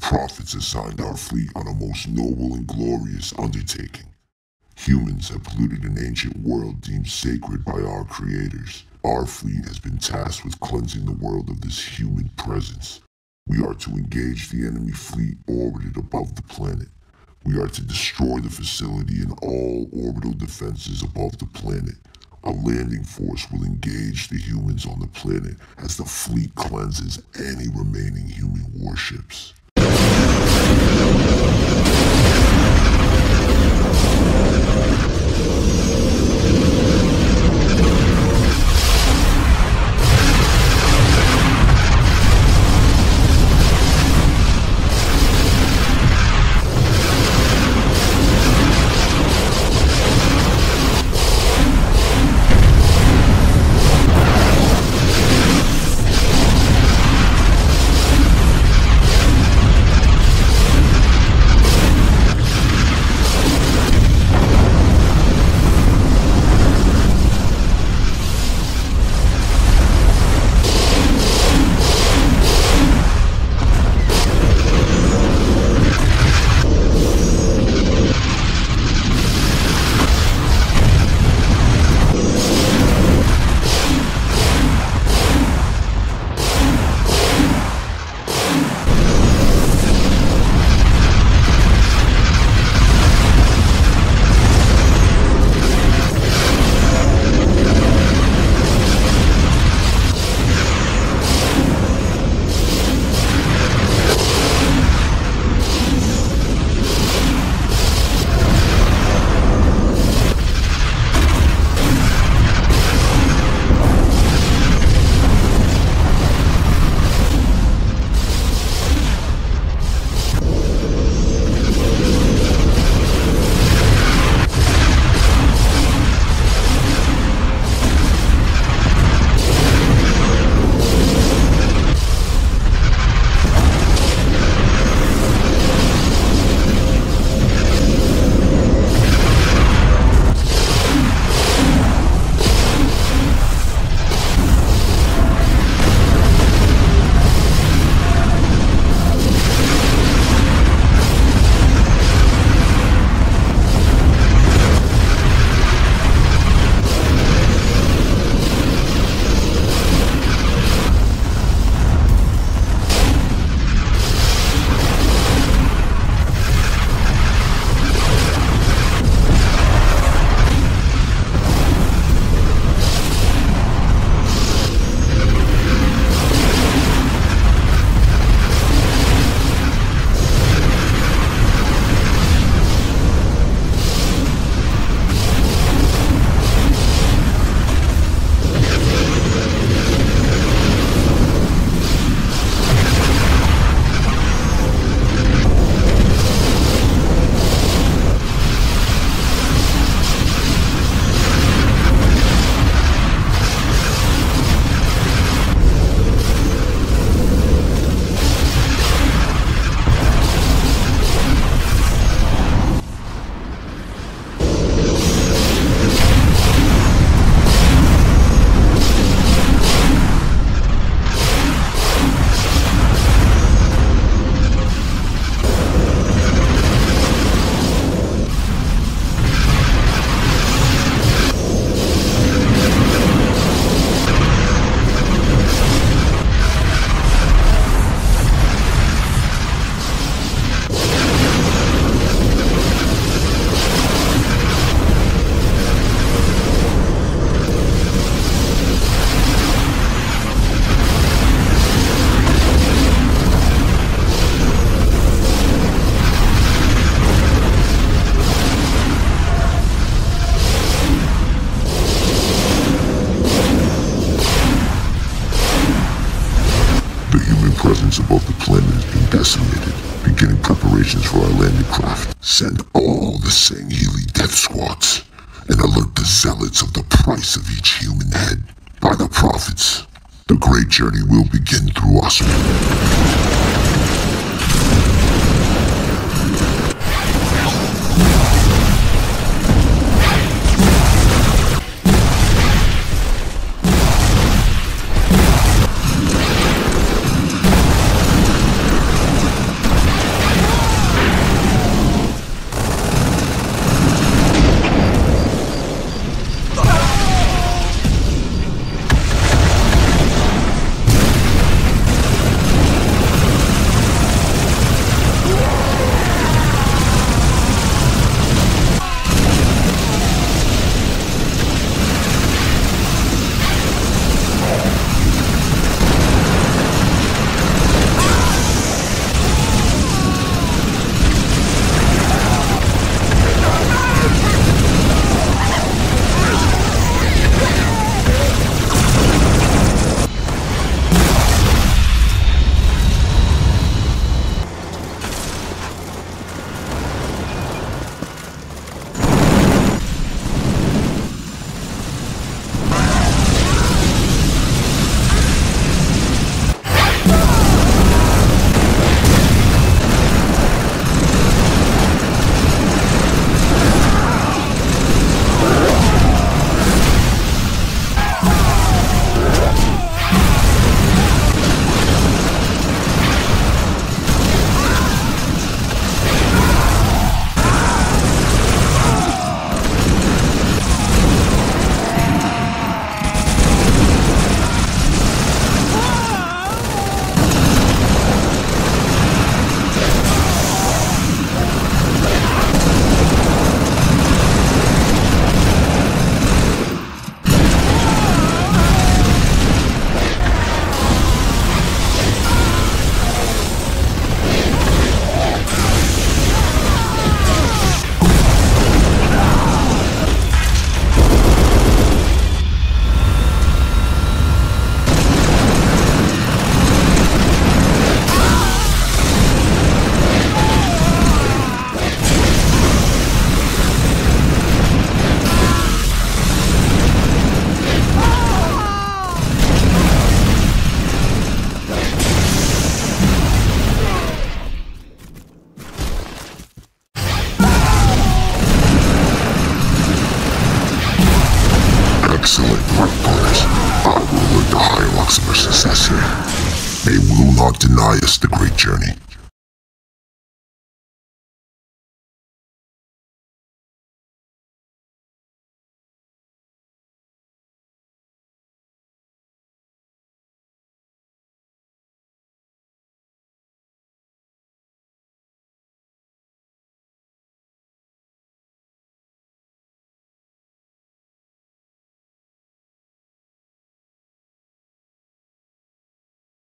prophets assigned our fleet on a most noble and glorious undertaking. Humans have polluted an ancient world deemed sacred by our creators. Our fleet has been tasked with cleansing the world of this human presence. We are to engage the enemy fleet orbited above the planet. We are to destroy the facility and all orbital defenses above the planet. A landing force will engage the humans on the planet as the fleet cleanses any remaining human warships. presence above the planet has been decimated, beginning preparations for our landing craft. Send all the Sangheili death squads and alert the zealots of the price of each human head by the prophets. The great journey will begin through us. They will not deny us the great journey.